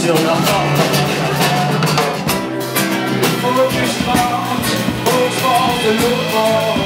sur la porte. Au chemin, au sport de l'eau.